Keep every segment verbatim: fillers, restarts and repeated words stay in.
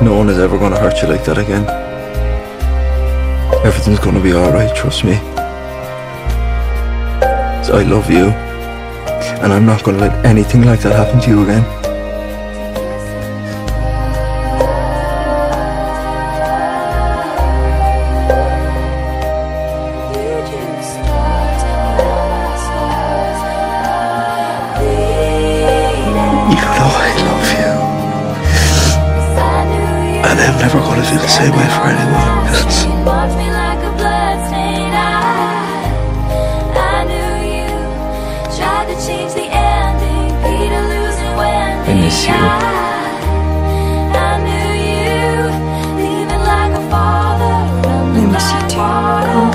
No one is ever going to hurt you like that again. Everything's going to be alright, trust me. So I love you, and I'm not going to let anything like that happen to you again. You know I love you, and I'm never going to feel the same way for anyone else. I miss you. I miss you too.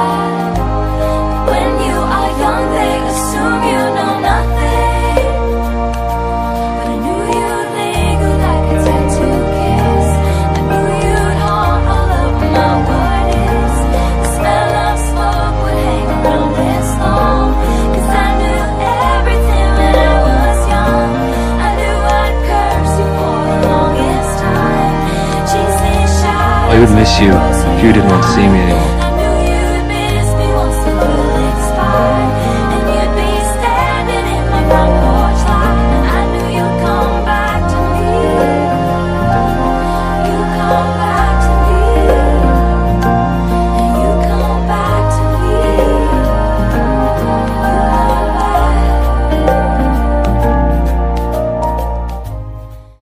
When you are young, they assume you know nothing. But I knew you'd linger like a tattoo kiss. I knew you'd haunt all over my worries. The smell of smoke would hang around this long. Cause I knew everything when I was young. I knew I'd curse you for the longest time. Chasing shadows. I would miss you if you didn't want to see me anymore.